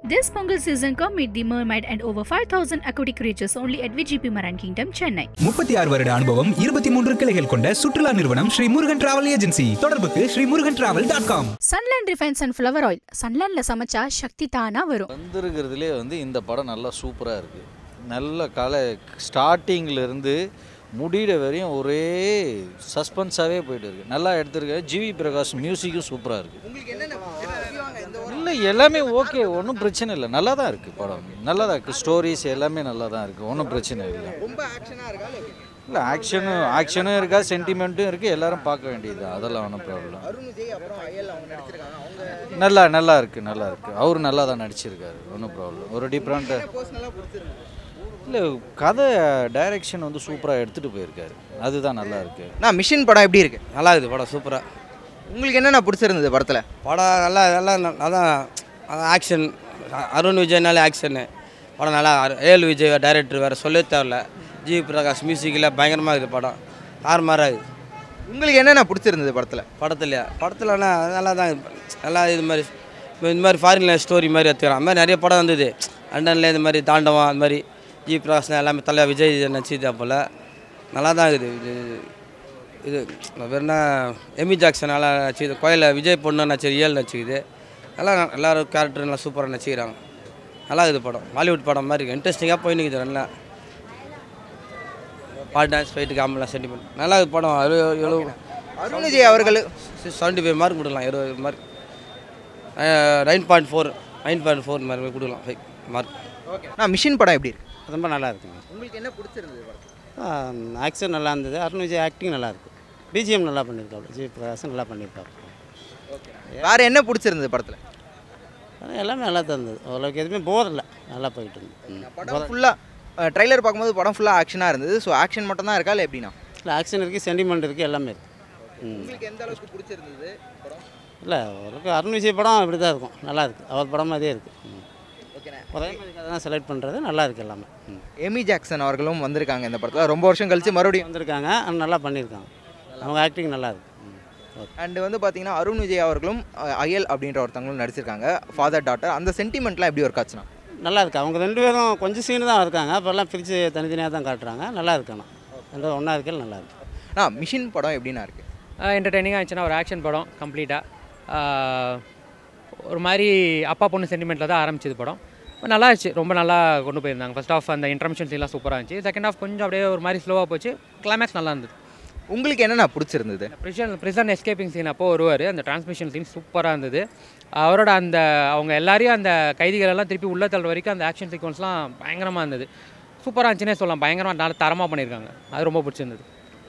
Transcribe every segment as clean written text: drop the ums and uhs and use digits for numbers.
This Pongal season come meet the mermaid and over 5,000 aquatic creatures only at VGP Marine Kingdom, Chennai. 36 வருட அனுபவம் 23 கிளைகள் கொண்ட சுற்றுலா நிறுவனம் ஸ்ரீ முருகன் டிராவல் ஏஜென்சி. தொடர்புக்கு sreemurugantravel.com. Sunland Refined Sunflower Oil. Sunland la Samacha, Shakthi, Thaana, Varum. வந்திருக்கிறதுலே இந்த படம் நல்லா சூப்பராக இருக்குது. நல்ல கலை ஸ்டார்டிங்கில் இருந்து முடிகிற வரையும் ஒரே சஸ்பென்ஸாகவே போயிட்டு இருக்குது. நல்லா எடுத்துருக்காரு. ஜிவி பிரகாஷ் மியூசிக்கும் சூப்பராக இருக்குது. இல்லை எல்லாமே ஓகே, ஒன்றும் பிரச்சனை இல்லை. நல்லா தான் இருக்குது படம், நல்லா தான் இருக்குது. ஸ்டோரிஸ் எல்லாமே நல்லா தான் இருக்குது, ஒன்றும் பிரச்சனை இல்லை. இல்லை ஆக்ஷனும் இருக்கா, சென்டிமெண்ட்டும் இருக்குது, எல்லாரும் பார்க்க வேண்டியது, அதெல்லாம் ஒன்றும் ப்ராப்ளம். நல்லா இருக்குது. அவரு நல்லா தான் நடிச்சிருக்காரு, ஒன்றும் ப்ராப்ளம். ஒரு டிஃப்ரெண்ட்டாக இல்லை, கதை டைரக்ஷன் சூப்பராக எடுத்துகிட்டு போயிருக்காரு, அதுதான் நல்லா இருக்குது. நான் மிஷின் படம் எப்படி இருக்குது? நல்லா இருக்குது படம், சூப்பராக. உங்களுக்கு என்னென்ன பிடிச்சிருந்தது படத்தில்? படம் அதான் ஆக்ஷன். அருண் விஜய்னாலே ஆக்ஷனு படம் நல்லா. ஏல் விஜய் டைரக்டர் வேறு சொல்லவே தேவையில்ல. ஜிவி பிரகாஷ் மியூசிக்கில் பயங்கரமாக இருக்குது படம், தாறுமாறாக இருக்குது. உங்களுக்கு என்னென்ன பிடிச்சிருந்தது படத்தில் நல்லா தான். நல்லா இது மாதிரி ஃபாரினில் ஸ்டோரி மாதிரி எடுத்துக்கிறோம். அது மாதிரி நிறைய படம் வந்தது. லண்டனில் இது மாதிரி தாண்டவம், அது மாதிரி ஜிவி பிரகாஷ் எல்லாமே தலை விஜய் நடிச்சிது போல் நல்லா தான் இருக்குது. இது வேறு என்ன எமி ஜாக்சன் நல்லா நடிச்சிது. கோயிலில் விஜய் பொண்ணு நடிச்சது, ஏழு நடிச்சிக்குது. எல்லோரும் கேரக்டர் நல்லா சூப்பராக நடிச்சிக்கிறாங்க. நல்லா இருக்குது படம், ஹாலிவுட் படம் மாதிரி இருக்குது. இன்ட்ரெஸ்டிங்காக போயின்னுக்குது. நல்லா பாட்டு, டான்ஸ், ஃபைட்டு, காமெடிலாம், சென்டிமெண்ட் நல்லா இருக்குது படம். அருண் விஜய் அவர்கள் 75 மார்க் கொடுக்கலாம். 20 மார்க் 9.4 மாதிரி கொடுக்கலாம் 5 மார்க். ஓகே. நான் மிஷின் படம் எப்படி இருக்குது? ரொம்ப நல்லா இருக்குங்க. உங்களுக்கு என்ன பிடிச்சிருந்தது படம்? ஆக்ஷன் நல்லா இருந்தது. அருண் விஜய் ஆக்டிங் நல்லா இருக்குது. பிஜிஎம் நல்லா பண்ணியிருக்காரு. ஜி பிரகாஷ் நல்லா பண்ணியிருக்காரு. ஓகே. வேறு என்ன பிடிச்சிருந்தது படத்தில்? எல்லாமே நல்லா தான் இருந்தது. ஓரளவுக்கு எதுவுமே போர் இல்லை, நல்லா போயிட்டு இருந்தது. படம் ஃபுல்லாக ட்ரைலர் பார்க்கும்போது படம் ஃபுல்லாக ஆக்ஷனாக இருந்தது. ஸோ ஆக்ஷன் மட்டும் தான் இருக்கா இல்லை எப்படின்னா? இல்லை, ஆக்ஷன் இருக்குது, சென்டிமெண்ட் இருக்குது, எல்லாமே இருக்குது. உங்களுக்கு எந்த அளவுக்கு பிடிச்சிருந்தது படம்? இல்லை, ஓரளவுக்கு அருண் விஜய் படம் அப்படி தான் இருக்கும், நல்லா இருக்குது. அவர் படம் மாதிரியே இருக்குது. ஓகேண்ணே. ஒரே மாதிரி கதை தான் செலக்ட் பண்ணுறது, நல்லா இருக்குது எல்லாமே. எமி ஜாக்சன் அவர்களும் வந்திருக்காங்க இந்த படத்தில். ரொம்ப வருஷம் கழித்து மறுபடியும் வந்திருக்காங்க, நல்லா பண்ணியிருக்காங்க. அவங்க ஆக்டிங் நல்லா இருக்குது. அண்டு பார்த்தீங்கன்னா அருண் விஜய் அவர்களும் அயல் அப்படின்ற ஒருத்தவங்களும் நடிச்சிருக்காங்க, ஃபாதர் டாட்டர். அந்த சென்டிமெண்ட்லாம் எப்படி ஒர்க் ஆச்சுன்னா? நல்லா இருக்குது. அவங்க 2 பேரும் கொஞ்சம் சீனு தான் இருக்காங்க, அப்போல்லாம் பிரித்து தனித்தனியாக தான் காட்டுறாங்க. நல்லா இருக்கணும், 2 ஒன்றா இருக்கல, நல்லா இருக்குது. மிஷின் படம் எப்படின்னா இருக்குது? என்டர்டெய்னிங்காக இருந்துச்சுன்னா ஒரு ஆக்ஷன் படம் கம்ப்ளீட்டாக. ஒரு மாதிரி அப்பா பொண்ணு சென்டிமெண்ட்டில் தான் ஆரம்பிச்சது படம். நல்லா இருந்துச்சு, ரொம்ப நல்லா கொண்டு போயிருந்தாங்க. ஃபர்ஸ்ட் ஆஃப் அந்த இன்டர்மிஷன் சீன்லாம் சூப்பராக இருந்துச்சு. செகண்ட் ஆஃப் கொஞ்சம் அப்படியே ஒரு மாதிரி ஸ்லோவாக போச்சு. கிளைமேக்ஸ் நல்லா இருந்தது. உங்களுக்கு என்னென்ன பிடிச்சிருந்தது? ப்ரிசன் எஸ்கேப்பிங் சீன் அப்போ வருவார், அந்த டிரான்ஸ்மிஷன் சீன் சூப்பராக இருந்தது. அவரோட அந்த அவங்க எல்லாரையும் அந்த கைதிகளெல்லாம் திருப்பி உள்ள தள்ள வரைக்கும் அந்த ஆக்ஷன் சீக்வன்ஸ்லாம் பயங்கரமாக இருந்தது. சூப்பராக இருந்துச்சுன்னே சொல்லலாம். பயங்கரமாக நல்லா தரமாக பண்ணியிருக்காங்க, அது ரொம்ப பிடிச்சிருந்தது.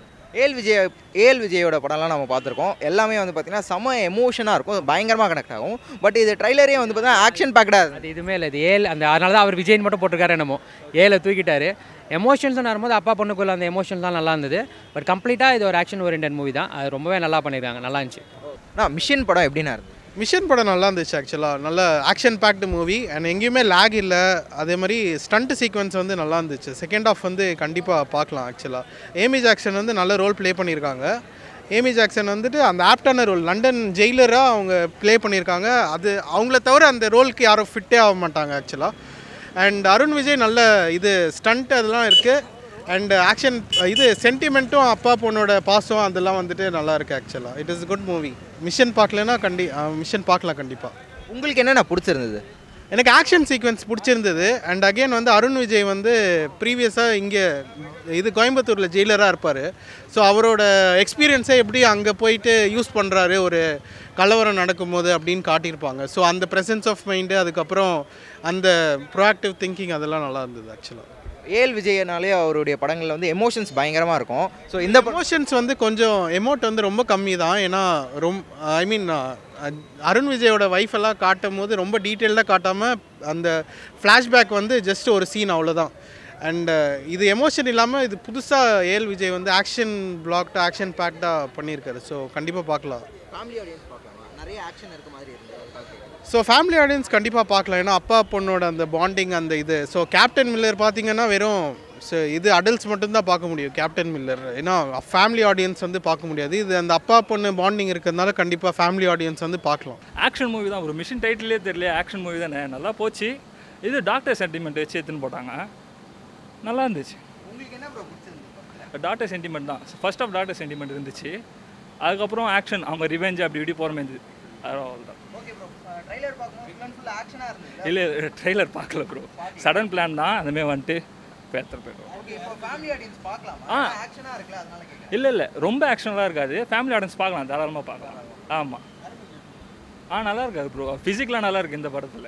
ஏல் விஜயோட படம்லாம் நம்ம பார்த்துருக்கோம். எல்லாமே பார்த்தீங்கன்னா செம எமோஷனாக இருக்கும், பயங்கரமாக கனெக்ட் ஆகும். பட் இது ட்ரைலரே பார்த்தீங்கன்னா ஆக்ஷன் பேக்டாக அது இதுவுமே இல்லை. இது ஏல் அந்த அதனால தான் அவர் விஜய்னு மட்டும் போட்டிருக்காரு. என்னமோ ஏலை தூக்கிட்டாரு. எமோஷன்ஸ்னு வரும்போது அப்பா பொண்ணுக்குள்ள அந்த எமோஷன்ஸ்லாம் நல்லா இருந்தது. பட் கம்ப்ளீட்டாக இது ஒரு ஆக்ஷன் ஓரியன்டட் மூவி தான், அது ரொம்பவே நல்லா பண்ணியிருக்காங்க, நல்லா இருந்துச்சு. மிஷின் படம் எப்படின்னா இருந்தது? மிஷன் படம் நல்லா இருந்துச்சு. ஆக்சுவலாக நல்ல ஆக்ஷன் பேக்டு மூவி அண்ட் எங்கேயுமே லேக் இல்லை. அதே மாதிரி ஸ்டண்ட் சீக்வன்ஸ் நல்லா இருந்துச்சு. செகண்ட் ஆஃப் கண்டிப்பாக பார்க்கலாம். ஆக்சுவலாக ஏமி ஜாக்சன் நல்ல ரோல் ப்ளே பண்ணியிருக்காங்க. ஏமி ஜாக்சன் அந்த ஆப்டான ரோல், லண்டன் ஜெயிலராக அவங்க ப்ளே பண்ணியிருக்காங்க. அது அவங்கள தவிர அந்த ரோலுக்கு யாரும் ஃபிட்டே ஆக மாட்டாங்க ஆக்சுவலாக. அண்ட் அருண் விஜய் நல்ல இது ஸ்டண்ட் அதெல்லாம் இருக்குது. அண்ட் ஆக்ஷன் சென்டிமெண்ட்டும் அப்பா பொண்ணோட பாசம் அதெல்லாம் நல்லா இருக்குது. ஆக்சுவலாக it is good movie. Mission பார்க்கலன்னா மிஷன் பார்க்கலாம் கண்டிப்பாக. உங்களுக்கு என்னென்ன பிடிச்சிருந்தது? எனக்கு ஆக்ஷன் சீக்வன்ஸ் பிடிச்சிருந்தது. அண்ட் அகெயின் அருண் விஜய் ப்ரீவியஸாக இங்கே கோயம்புத்தூரில் ஜெயிலராக இருப்பார். ஸோ அவரோட எக்ஸ்பீரியன்ஸை எப்படி அங்கே போயிட்டு யூஸ் பண்ணுறாரு ஒரு கலவரம் நடக்கும்போது அப்படின்னு காட்டியிருப்பாங்க. ஸோ அந்த ப்ரெசன்ஸ் ஆஃப் மைண்டு, அதுக்கப்புறம் அந்த ப்ரோஆக்டிவ் திங்கிங் அதெல்லாம் நல்லா இருந்தது. ஆக்சுவலாக ஏல் விஜயனாலே அவருடைய படங்களில் எமோஷன்ஸ் பயங்கரமாக இருக்கும். ஸோ இந்த எமோஷன்ஸ் கொஞ்சம் எமோட் ரொம்ப கம்மி தான். ஏன்னா அருண் விஜயோட ஒய்ஃபெல்லாம் காட்டும் போது ரொம்ப டீட்டெயில்டாக காட்டாமல் அந்த ஃப்ளாஷ்பேக் ஜஸ்ட் ஒரு சீன், அவ்வளோதான். அண்ட் இது எமோஷன் இல்லாமல் இது புதுசாக ஏல் விஜய் ஆக்ஷன் பிளாக்டாக ஆக்ஷன் பேக்டாக பண்ணியிருக்காரு. ஸோ கண்டிப்பாக பார்க்கலாம். ஃபேமிலி ஆடியன்ஸ் பார்க்கலாம், நிறைய ஆக்ஷன் இருக்க மாதிரி இருந்தது. ஸோ ஃபேமிலி ஆடியன்ஸ் கண்டிப்பாக பார்க்கலாம். ஏன்னா அப்பா பொண்ணோட அந்த பாண்டிங் அந்த இது. ஸோ கேப்டன் மில்லர் பார்த்தீங்கன்னா வெறும் ஸோ இது அடல்ட்ஸ் மட்டும்தான் பார்க்க முடியும் கேப்டன் மில்லர். ஏன்னா ஃபேமிலி ஆடியன்ஸ் வந்து பார்க்க முடியாது. இது அந்த அப்பா பொண்ணு பாண்டிங் இருக்கிறதுனால கண்டிப்பாக ஃபேமிலி ஆடியன்ஸ் வந்து பார்க்கலாம். ஆக்ஷன் மூவி தான், ஒரு மிஷன் டைட்டிலே தெரியல, ஆக்ஷன் மூவி தானே, நல்லா போச்சு. இது டாக்டர் சென்டிமெண்ட் வச்சு எடுத்துன்னு போட்டாங்க, நல்லா இருந்துச்சு. டாக்டர் சென்டிமெண்ட் தான், ஃபர்ஸ்ட் ஆஃப் டாக்டர் சென்டிமெண்ட் இருந்துச்சு. அதுக்கப்புறம் ஆக்ஷன் அவங்க ரிவெஞ்ச் அப்படி இப்படி போகிற மாதிரி இருந்துச்சு. அவ்வளோதான். இல்லை ட்ரெய்லர் பார்க்கல ப்ரோ, சடன் பிளான் தான், அந்தமாதிரி வந்துட்டு பேர்த்தர் போய்டும். இல்லை ரொம்ப ஆக்ஷனெலாம் இருக்காது, ஃபேமிலி ஆடியன்ஸ் பார்க்கலாம், தாராளமாக பார்க்கலாம். ஆமாம் நல்லா இருக்காது ப்ரோ, ஃபிசிக்கலாக நல்லா இருக்குது இந்த படத்தில்.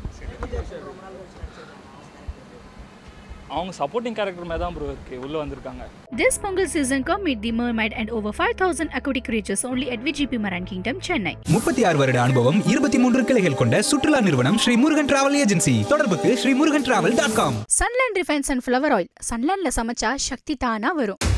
அவங்க சப்போர்ட்டிங் கேரக்டர் மாதிரி தான் ப்ரோ இருக்கு, உள்ளே வந்திருக்காங்க. This Pongal season come meet the mermaid and over 5,000 aquatic creatures only at VGP Maran Kingdom, Chennai. 36 வருட அனுபவம், 23 கிளைகள் கொண்ட சுற்றுலா நிறுவனம் ஸ்ரீ முருகன் டிராவல் ஏஜென்சி. தொடர்புக்கு sreemurugantravel.com. Sunland Refined Sunflower Oil. Sunlandல Samacha, Shakthi, Thaana, Varum.